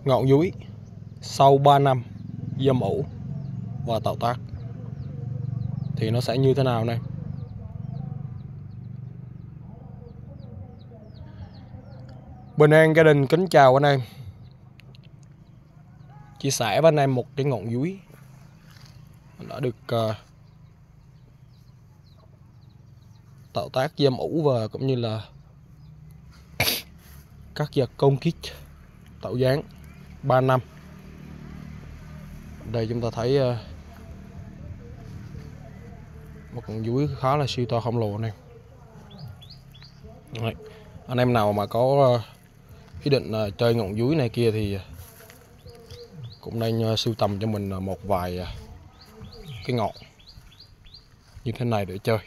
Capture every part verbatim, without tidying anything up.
ngọn dúi sau ba năm dâm ủ và tạo tác thì nó sẽ như thế nào này. Bình An Garden kính chào anh em. Chia sẻ với anh em một cái ngọn dúi đã được uh, tạo tác dâm ủ và cũng như là các vật công kích tạo dáng ba năm. Đây chúng ta thấy uh, một con dúi khá là siêu to khổng lồ này. Đấy. Anh em nào mà có uh, ý định uh, chơi ngọn dúi này kia thì cũng nên uh, sưu tầm cho mình uh, một vài uh, cái ngọn như thế này để chơi.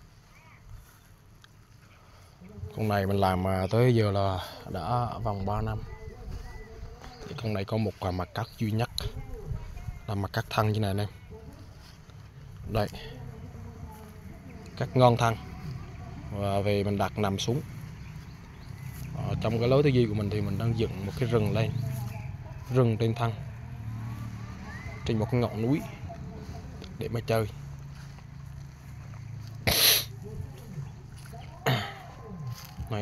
Con này mình làm uh, tới giờ là đã vòng ba năm. Thì con này có một uh, mặt cắt duy nhất là mặt cắt thân như này anh em. Đây, cắt ngon thân và về mình đặt nằm xuống. Ở trong cái lối tư duy của mình thì mình đang dựng một cái rừng lên, rừng trên thân, trên một cái ngọn núi để mà chơi. Này.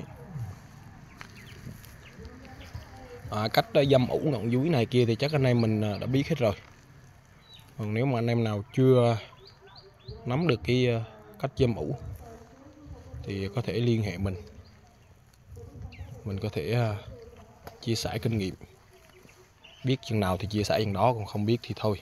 À, cách dâm ủ ngọn dúi này kia thì chắc anh em mình đã biết hết rồi. Còn nếu mà anh em nào chưa nắm được cái cách dâm ủ thì có thể liên hệ mình. Mình có thể uh, chia sẻ kinh nghiệm. Biết chừng nào thì chia sẻ chừng đó, còn không biết thì thôi.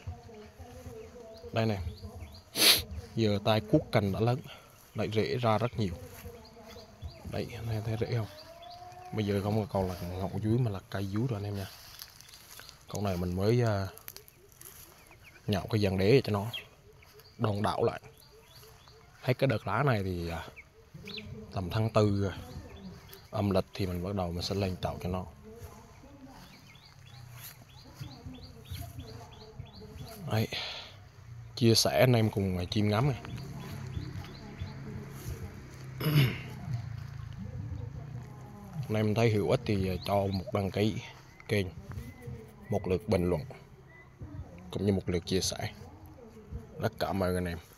Đây nè. Giờ tay cuốc cành đã lớn, lại rễ ra rất nhiều. Đấy, anh em thấy rễ không? Bây giờ không còn là ngọn dúi mà là cây dúi rồi anh em nha. Con này mình mới uh, nhạo cái dàn đế cho nó đòn đảo lại. Hết cái đợt lá này thì uh, tầm tháng tư âm lịch thì mình bắt đầu mình sẽ lên chậu cho nó. Đấy. Chia sẻ anh em cùng chim ngắm này. Anh em thấy hữu ích thì cho một đăng ký kênh, một lượt bình luận cũng như một lượt chia sẻ. Rất cảm ơn anh em.